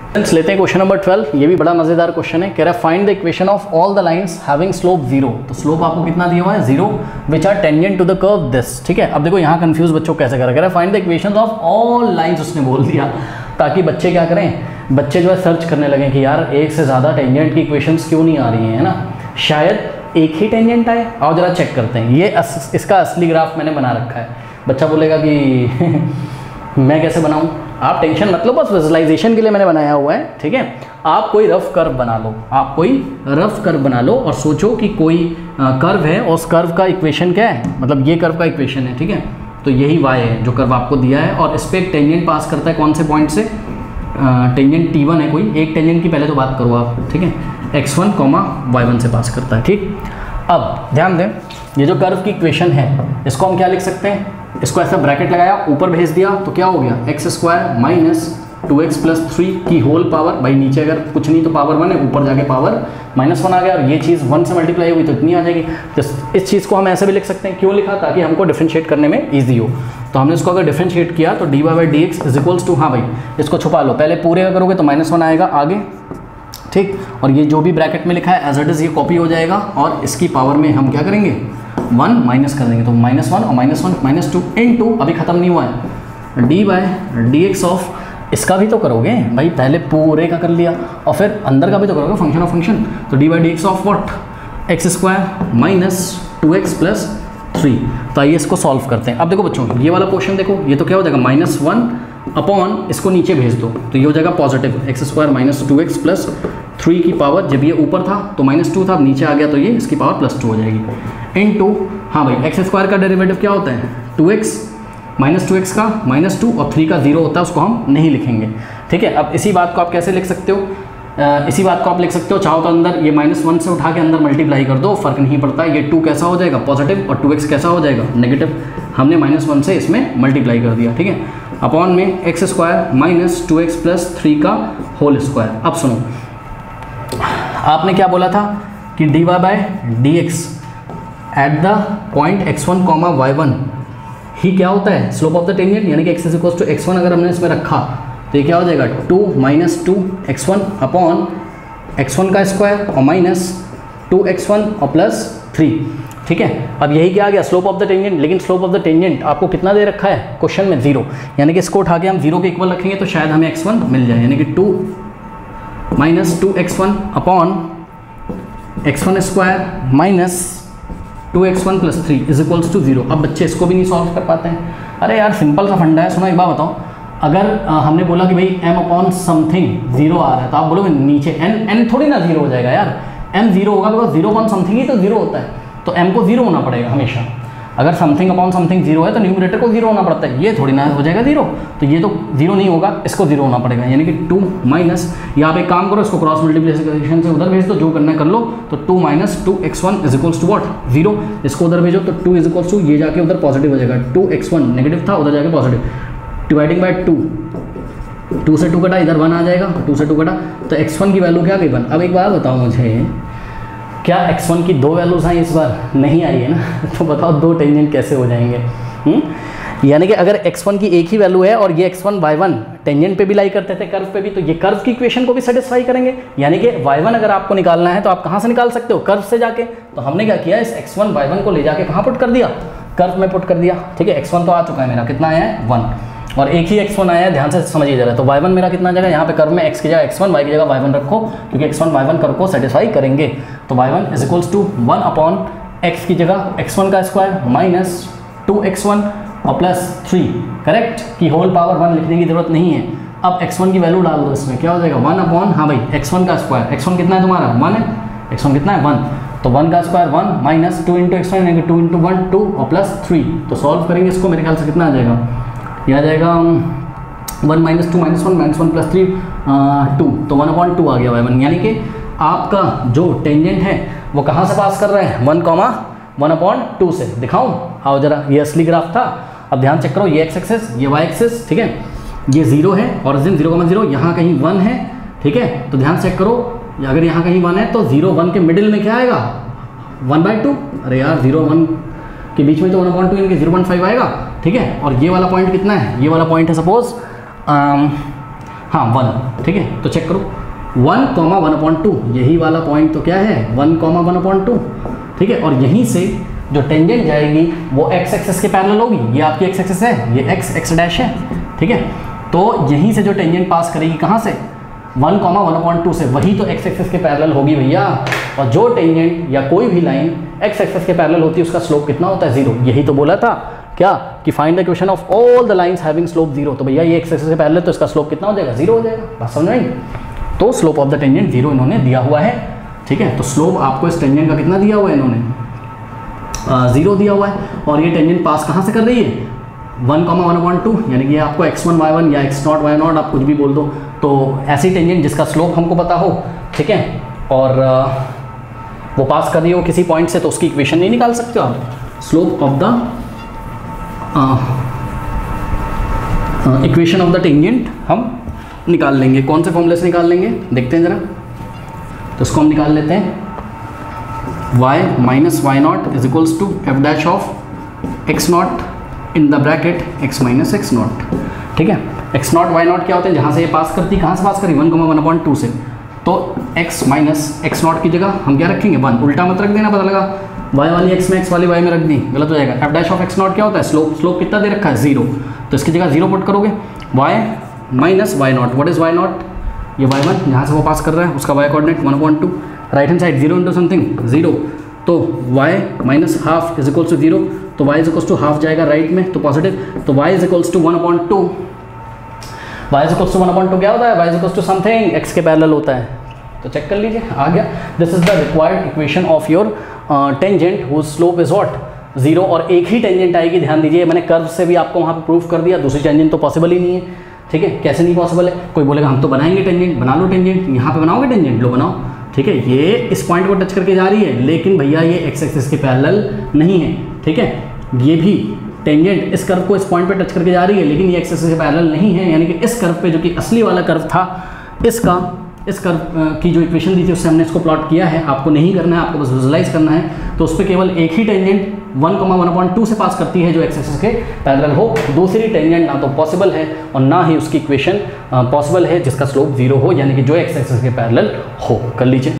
लेते हैं question number 12। ये भी बड़ा मजेदार क्वेश्चन है। कह रहा है find the equation of all the lines having slope 0। तो स्लोप आपको कितना दिया हुआ है 0 which are tangent to the curve this. ठीक है, अब देखो यहाँ कंफ्यूज बच्चों कैसे कह रहा है find the equation of all lines, उसने बोल दिया ताकि बच्चे क्या करें, बच्चे जो है सर्च करने लगे कि यार एक से ज़्यादा टेंजेंट की इक्वेशंस क्यों नहीं आ रही हैं, है ना, शायद एक ही टेंजेंट आए। आओ जरा चेक करते हैं। ये इसका असली ग्राफ मैंने बना रखा है। बच्चा बोलेगा कि मैं कैसे बनाऊं? आप टेंशन मत लो, बस विजुअलाइजेशन के लिए मैंने बनाया हुआ है। ठीक है, आप कोई रफ कर्व बना लो, आप कोई रफ कर्व बना लो और सोचो कि कोई कर्व है और उस कर्व का इक्वेशन क्या है, मतलब ये कर्व का इक्वेशन है। ठीक है, तो यही y है जो कर्व आपको दिया है और इस पर एक टेंजेंट पास करता है कौन से पॉइंट से, टेंजेंट T1 है कोई एक टेंजेंट की, पहले तो बात करो आप। ठीक है, x1, y1 से पास करता है। ठीक, अब ध्यान दें ये जो कर्व की इक्वेशन है इसको हम क्या लिख सकते हैं, इसको ऐसा ब्रैकेट लगाया ऊपर भेज दिया तो क्या हो गया x² माइनस 2x प्लस 3 की होल पावर, भाई नीचे अगर कुछ नहीं तो पावर 1 है, ऊपर जाके पावर -1 आ गया और ये चीज़ 1 से मल्टीप्लाई हुई तो इतनी आ जाएगी। तो इस चीज़ को हम ऐसे भी लिख सकते हैं। क्यों लिखा? ताकि हमको डिफरेंशिएट करने में ईजी हो। तो हमने इसको अगर डिफरेंशिएट किया तो dy/dx इज इक्वल्स टू, हाँ भाई इसको छुपा लो, पहले पूरे का करोगे तो -1 आएगा आगे। ठीक, और ये जो भी ब्रैकेट में लिखा है एज इट इज़ ये कॉपी हो जाएगा और इसकी पावर में हम क्या करेंगे 1 माइनस कर देंगे, तो -1 और -1 -2 इनटू, अभी ख़त्म नहीं हुआ है, dy/dx ऑफ, इसका भी तो करोगे भाई, पहले पूरे का कर लिया और फिर अंदर का भी तो करोगे फंक्शन ऑफ फंक्शन, तो dy/dx of what, x² minus 2x plus 3। तो आइए इसको सॉल्व करते हैं। अब देखो बच्चों ये वाला पोर्शन देखो, ये तो क्या हो जाएगा -1 अपॉन, इसको नीचे भेज दो तो ये हो जाएगा positive x² minus 2x plus 3 की पावर, जब ये ऊपर था तो -2 था, अब नीचे आ गया तो ये इसकी पावर +2 हो जाएगी इनटू, हाँ भाई x² का डेरिवेटिव क्या होता है 2x माइनस 2x का -2 और 3 का 0 होता है, उसको हम नहीं लिखेंगे। ठीक है, अब इसी बात को आप कैसे लिख सकते हो, इसी बात को आप लिख सकते हो, चाहो तो अंदर ये -1 से उठा के अंदर मल्टीप्लाई कर दो, फर्क नहीं पड़ता। ये 2 कैसा हो जाएगा पॉजिटिव और 2x कैसा हो जाएगा नेगेटिव, हमने -1 से इसमें मल्टीप्लाई कर दिया। ठीक है, अपॉन में x² माइनस 2x प्लस 3 का होल स्क्वायर। अब सुनो, आपने क्या बोला था कि dy/dx at the point x1, y1 ही क्या होता है स्लोप ऑफ द टेंजेंट, यानी कि x = x1 अगर हमने इसमें रखा तो ये क्या हो जाएगा 2 - 2x1 अपॉन x1 का स्क्वायर और माइनस 2x1 और प्लस 3। ठीक है, अब यही क्या आ गया स्लोप ऑफ द टेंजेंट, लेकिन स्लोप ऑफ द टेंजेंट आपको कितना दे रखा है क्वेश्चन में 0, यानी कि इसको उठा के हम 0 के इक्वल रखेंगे तो शायद हमें x1 मिल जाए, यानी कि 2 - 2x1 upon x1 square minus 2x1 plus 3 is equals to 0। अब बच्चे इसको भी नहीं सॉल्व कर पाते हैं। अरे यार सिंपल सा फंडा है, सुनो एक बात बताओ, अगर हमने बोला कि भाई m अपॉन समथिंग 0 आ रहा है तो आप बोलोगे नीचे n थोड़ी ना 0 हो जाएगा यार, m 0 होगा बिकॉज 0 अपॉन समथिंग ही तो 0 होता है, तो m को 0 होना पड़ेगा हमेशा। अगर समथिंग अपॉन समथिंग 0 है तो न्यूमरेटर को 0 होना पड़ता है, ये थोड़ी ना हो जाएगा 0, तो ये तो 0 नहीं होगा, इसको 0 होना पड़ेगा, यानी कि 2 माइनस, यहाँ पे काम करो इसको क्रॉस मल्टीप्लिकेशन से उधर भेज दो, जो करना है कर लो, तो 2 - 2x1 is equals to what 0, इसको उधर भेजो तो 2 इज इक्वल्स टू, ये जाके उधर पॉजिटिव हो जाएगा, 2x1 नेगेटिव था उधर जाके पॉजिटिव, डिवाइडिंग बाय 2 से 2 कटा, इधर 1 आ जाएगा, 2 से 2 कटा, तो x1 की वैल्यू क्या गई 1। अब एक बात बताओ मुझे, क्या x1 की 2 वैल्यूज आई इस बार? नहीं आई है ना, तो बताओ 2 टेंजेंट कैसे हो जाएंगे? यानी कि अगर x1 की एक ही वैल्यू है और ये x1 y1 टेंजेंट पे भी लाई करते थे कर्व पे भी, तो ये कर्व की इक्वेशन को भी सेटिस्फाई करेंगे। यानी कि y1 अगर आपको निकालना है तो आप कहाँ से निकाल सकते हो, कर्व से जाके। तो हमने क्या किया, इस x1 y1 को ले जाके कहाँ पुट कर दिया, कर्व में पुट कर दिया। ठीक है, x1 तो आ चुका है मेरा, कितना आया है 1, और एक ही x1 आया है, ध्यान से समझिए जरा। तो y1 मेरा कितना जगह, यहाँ पे कर्व में x की जगह x1, y की जगह y1 रखो, क्योंकि x1 y1 कर्व को सेटिस्फाई करेंगे। तो y1 is equals to 1 upon x की जगह x1 का स्क्वायर माइनस 2x1 और प्लस 3, करेक्ट, की होल पावर 1 लिखने की जरूरत नहीं है। अब x1 की वैल्यू डाल दो इसमें, क्या हो जाएगा 1 अपॉन, हाँ भाई x1 का स्क्वायर, x1 कितना है तुम्हारा 1 है, x1 कितना है 1, तो 1 का स्क्वायर 1 माइनस 2 × x1 यानी कि 2 × 1 2 और प्लस 3। तो सॉल्व करेंगे इसको, मेरे ख्याल से कितना आ जाएगा, यह आ जाएगा 1 - 2 - 1 प्लस 3 2, तो 1/2 आ गया y1, यानी कि आपका जो टेंजेंट है वो कहाँ से पास कर रहे हैं 1,1/2 से। दिखाऊं, आओ जरा, ये असली ग्राफ था। अब ध्यान चेक करो, ये x एक्सिस ये y एक्सिस, ठीक है, ये 0 है, ऑरिजिन 0,0, यहाँ कहीं 1 है। ठीक है, तो ध्यान चेक करो, अगर यहाँ कहीं 1 है तो 0 1 के मिडिल में क्या आएगा 1/2। अरे यार 0 1 के बीच में तो 1/2 यानी कि 0.5 आएगा। ठीक है, और ये वाला पॉइंट कितना है, ये वाला पॉइंट है सपोज हाँ 1, ठीक है। तो चेक करो 1, 1/2, यही वाला पॉइंट तो क्या है 1, 1/2, ठीक है। और यहीं से जो टेंजेंट जाएगी वो x एक्सिस के पैरेलल होगी, ये आपकी x एक्सिस है, ये x डैश है, ठीक है। तो यहीं से जो टेंजेंट पास करेगी कहाँ से 1, 1/2 से, वही तो x एक्सिस के पैरेलल होगी भैया। और जो टेंजेंट या कोई भी लाइन x एक्सिस के पैरेलल होती है उसका स्लोप कितना होता है 0। यही तो बोला था क्या कि find the equation of all the lines having slope 0। तो भैया ये x एक्सिस के पैरेलल तो इसका स्लोप कितना हो जाएगा 0 हो जाएगा, बात समझ में आई। तो स्लोप ऑफ द टेंजेंट 0 इन्होंने दिया हुआ है, ठीक है। तो स्लोप आपको इस टेंजेंट का कितना दिया हुआ है इन्होंने 0 दिया हुआ है। और ये टेंजेंट पास कहाँ से कर रही है 1, 1/2, यानी कि आपको x1 y1 या x0 y0 आप कुछ भी बोल दो। तो ऐसी टेंजेंट जिसका स्लोप हमको पता हो, ठीक है, और वो पास कर रही हो किसी पॉइंट से, तो उसकी इक्वेशन नहीं निकाल सकते हो आप। Slope of the equation of the tangent हम निकाल लेंगे। कौन से फॉर्मूले से निकाल लेंगे देखते हैं ज़रा। तो इसको हम निकाल लेते हैं y - y0 is equals to f dash of x0 in the bracket x - x0, ठीक है। x0 y0 क्या होते हैं, जहाँ से ये पास करती, कहाँ से पास करी 1, 1/2 से। तो x - x0 की जगह हम क्या रखेंगे 1, उल्टा मत रख देना, पता लगा y वाली x में x वाली y में रख दी, गलत हो जाएगा। f डैश ऑफ x0 क्या होता है स्लोप कितना दे रखा है 0, तो इसकी जगह 0 पुट करोगे। y - y0, what is y0, ये y1 जहाँ से वो पास कर रहा है उसका y coordinate 1/2, right hand side 0 into something 0, तो y - half is equals to 0, तो y is equals to half जाएगा राइट में, तो पॉजिटिव, तो y is equals to 1/2, y is equals to 1/2 क्या होता है, y is equals to something x के पैरेलल होता है। तो चेक कर लीजिए, आ गया। This is the required equation of your tangent whose slope is what 0। और एक ही टेंजेंट आएगी, ध्यान दीजिए, मैंने कर्व से भी आपको वहाँ पे प्रूफ कर दिया, दूसरी टेंजेंट तो पॉसिबल ही नहीं है, ठीक है। कैसे नहीं पॉसिबल है, कोई बोलेगा हम तो बनाएंगे टेंजेंट, बना लो टेंजेंट, यहाँ पे बनाओगे टेंजेंट, लो बनाओ, ठीक है। ये इस पॉइंट को टच करके जा रही है, लेकिन भैया ये x एक्सिस के पैरेलल नहीं है, ठीक है। ये भी टेंजेंट इस कर्व को इस पॉइंट पे टच करके जा रही है, लेकिन ये x एक्सिस के पैरेलल नहीं है, यानी कि इस कर्व पे जो कि असली वाला कर्व था, इस कर्व की जो इक्वेशन दी थी उससे हमने इसको प्लॉट किया है। आपको नहीं करना है, आपको बस विजुलाइज करना है। तो उस पर केवल एक ही टेंजेंट 1, 1/2 से पास करती है जो x एक्सिस के पैरेलल हो, दूसरी टेंजेंट ना तो पॉसिबल है और ना ही उसकी इक्वेशन पॉसिबल है जिसका स्लोप 0 हो, यानी कि जो x एक्सिस के पैरेलल हो। कर लीजिए।